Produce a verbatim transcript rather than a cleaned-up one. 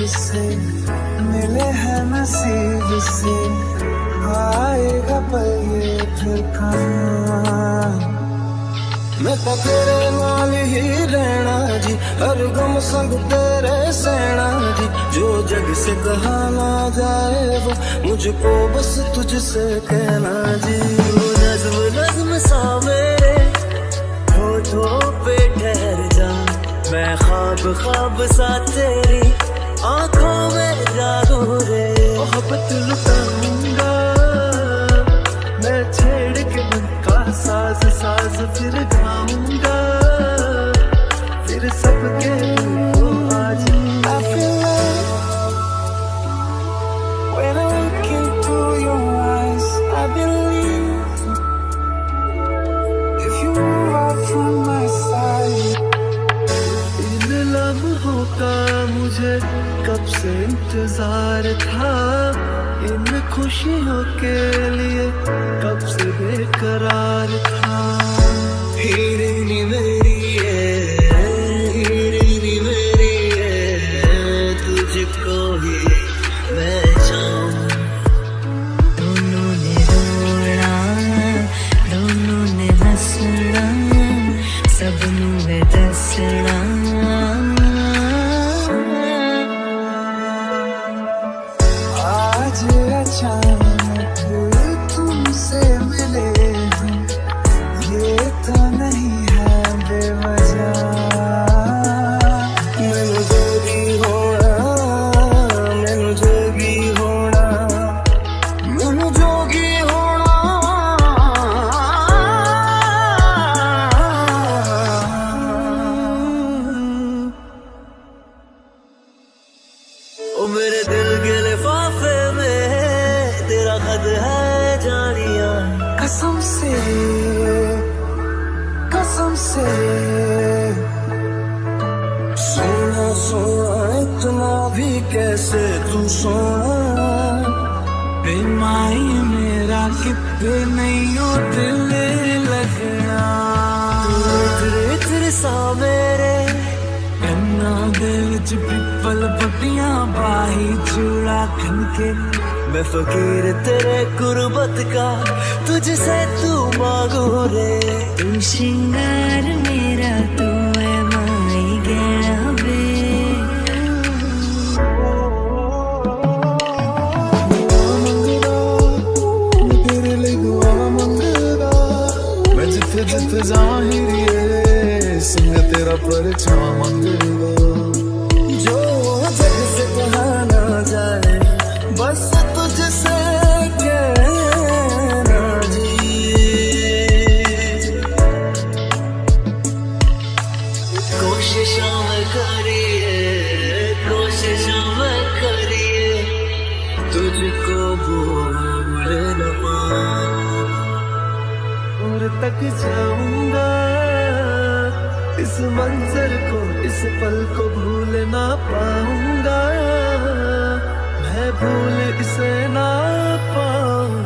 से मिले हैं नसीब से, आएगा पल ये फिर कहाँ। मैं तो तेरे नाल ही रहना जी, हर गम संग तेरे सहना जी। जो जग से कहा ना जाए वो मुझको बस तुझसे कहना जी। नज़्म नज़्म सा मेरे होठों पे ठहर जा, मैं ख्वाब ख्वाब सा तेरी आंखों में जागूं रे। मोहब्बत लुटाऊंगा मैं छेड़ के मन का साज साज, फिर गाऊंगा फिर सबके को आज। I feel like when I look into your eyes, I believe if you move out from my side। इन लम्हों का मुझे कब से इंतजार था, इन खुशियों के लिए कब से बेकरार था। हीरे नी मेरी है, हीरे नी मेरी है, तुझको ही मैं चाहूं। दोनों ने रोना दोनों ने हंसना, सबनू है दसना। आज अचानक तुमसे मिले हम, ये तो नहीं है बेवजह। मैनू जोगी होना, मैनू जोगी होना, मैनू जोगी होना। ओ मेरे दिल के लिफाफे में तेरा खत है जानिया। कसम से कसम से सोना सोना इतना भी कैसे तू सोना। बेमाई मेरा कितने नहीं हो दिल लगना। तेरे तेरे सा मेरे कन्ना दे विच पिपल पट्टियां बाही चूड़ा खनके। मैं फकीर तेरे गुरबत का तुझसे तू मांगू रे। तू श्रृंगार मेरा तू है माई गहना वे। तेरे लिए दुआ मंगदा मैं जिथे जिथे जाहिर संग तेरा परछावा मंगदा। जो जग से कहा ना जाए बस तुझसे कहना जी। कोशिशों में करिए कोशिशों में करिए तुझको भूल न पाऊं। और तक जाऊंगा इस मंजर को, इस पल को भूल ना पाऊंगा, मैं भूल इसे ना पाऊंगा।